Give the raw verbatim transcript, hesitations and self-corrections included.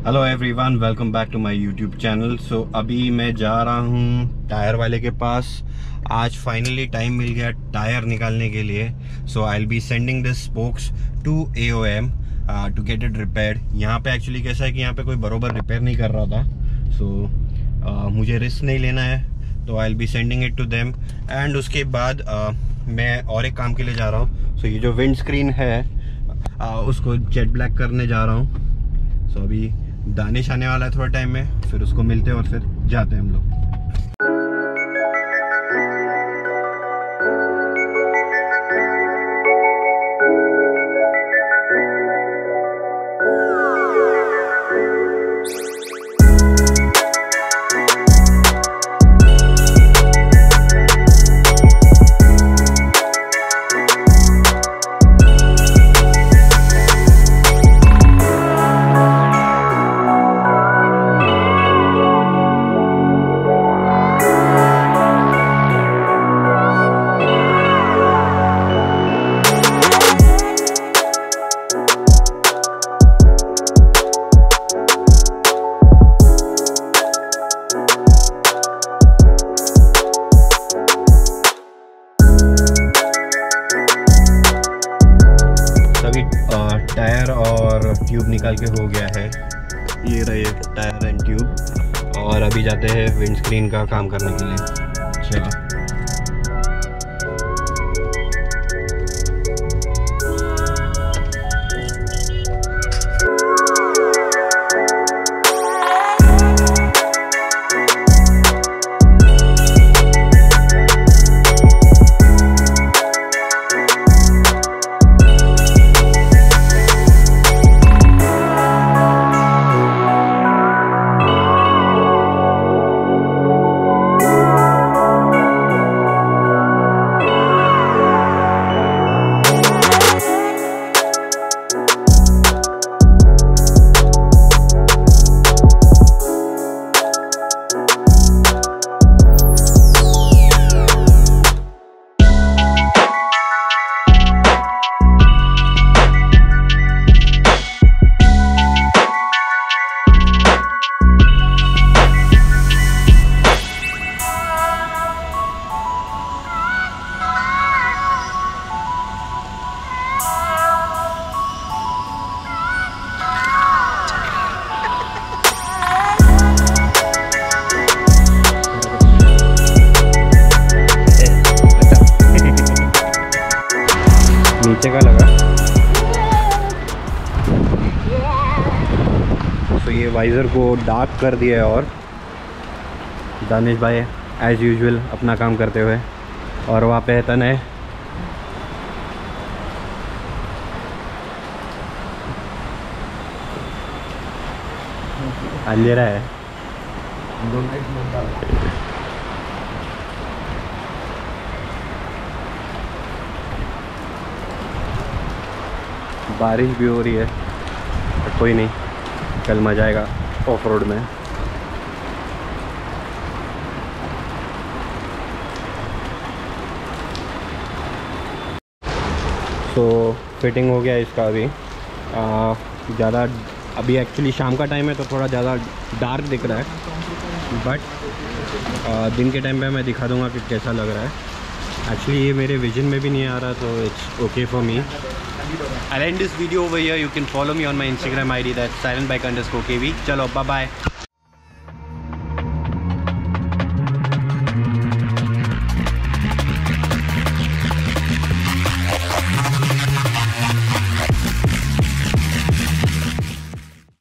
Hello everyone, welcome back to my YouTube channel. So अभी मैं जा रहा हूँ टायर वाले के पास। आज फाइनली टाइम मिल गया टायर निकालने के लिए। So I will be sending this spokes to A O M to get it repaired. यहाँ पे एक्चुअली कैसा है कि यहाँ पे कोई बरोबर रिपेयर नहीं कर रहा था। सो so, uh, मुझे रिस्क नहीं लेना है, तो I will be sending it to them. And उसके बाद uh, मैं और एक काम के लिए जा रहा हूँ। सो so, ये जो विंड स्क्रीन है uh, उसको जेट ब्लैक करने जा रहा हूँ। सो so, अभी दानिश आने वाला है थोड़ा टाइम में, फिर उसको मिलते हैं और फिर जाते हैं हम लोग। टायर और ट्यूब निकाल के हो गया है। ये रहे टायर एंड ट्यूब, और अभी जाते हैं विंडस्क्रीन का काम करने के लिए। चलो। नीचे का लगा। तो ये वाइज़र को डार्क कर दिया है, और दानिश भाई एज यूजुअल अपना काम करते हुए, और वहाँ पे तन है अंधेरा है। बारिश भी हो रही है, पर कोई नहीं, कल मजा आएगा ऑफ रोड में। तो फिटिंग हो गया इसका। अभी ज़्यादा अभी एक्चुअली शाम का टाइम है तो थोड़ा ज़्यादा डार्क दिख रहा है, बट दिन के टाइम पे मैं दिखा दूंगा कि कैसा लग रहा है। एक्चुअली ये मेरे विजन में भी नहीं आ रहा, तो it's okay for me. I'll end this video over here. You can follow me on my Instagram I D, that's silentbike underscore K V. Chalo, bye bye.